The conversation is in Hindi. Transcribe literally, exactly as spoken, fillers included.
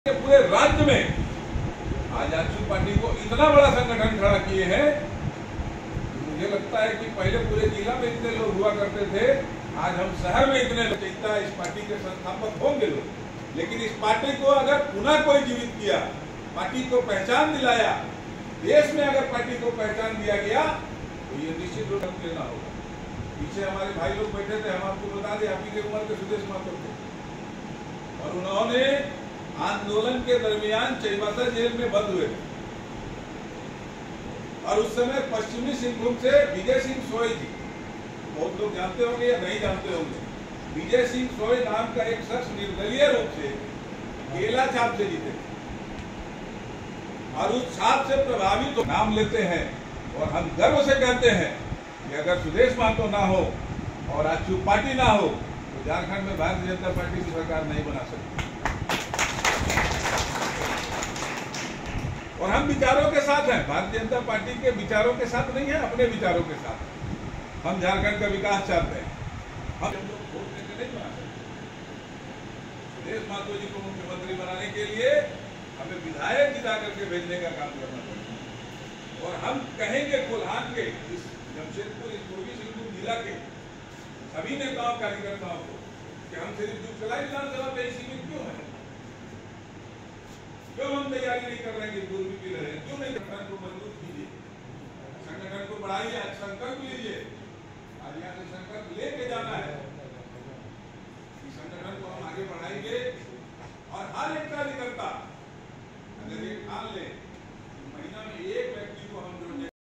पूरे राज्य में आज आजसू पार्टी को इतना बड़ा संगठन खड़ा किए हैं। मुझे लगता है कि पहले पूरे जिला में इतने लोग हुआ करते थे, आज हम शहर में इतने चिंता इस पार्टी के संस्थापक होंगे लोग, लेकिन इस पार्टी को अगर पुनः कोई जीवित किया, पार्टी को पहचान दिलाया, देश में अगर पार्टी को पहचान दिया गया तो ये निश्चित रूप से लेना होगा। पीछे हमारे भाई लोग बैठे थे, हम आपको बता दें, आपकी उम्र के सुदेश माथुर थे और उन्होंने आंदोलन के दरमियान चाईबासा जेल में बंद हुए थे और उस समय पश्चिमी सिंहभूम से विजय सिंह सोय जी, बहुत लोग जानते होंगे या नहीं जानते होंगे, विजय सिंह सोय नाम का एक शख्स निर्दलीय रूप से केला छाप से जीते और उस छाप से प्रभावित तो नाम लेते हैं और हम गर्व से कहते हैं कि अगर सुदेश महतो ना हो और आजसू पार्टी ना हो तो झारखंड में भारतीय जनता पार्टी की सरकार नहीं बना सकती। और हम विचारों के साथ हैं, भारतीय जनता पार्टी के विचारों के साथ नहीं है, अपने विचारों के साथ हम झारखंड का विकास चाहते हैं। हम लोग वोट देकर नहीं बना सकते। सुदेश महतो जी को मुख्यमंत्री बनाने के लिए हमें विधायक जिता करके भेजने का काम करना पड़ेगा और हम कहेंगे कोल्हान के इस जमशेदपुर इस पूर्वी सिंहभूम जिला के सभी नेताओं कार्यकर्ताओं को कि हम सिर्फ जुगसलाई विधानसभा पे सीमित क्यों है, क्यों हम तैयारी नहीं कर रहे हैं कि पूर्वी की लड़ाई क्यों नहीं, संगठन को मजबूत कीजिए, संगठन को बढ़ाइए, संकल्प लीजिए।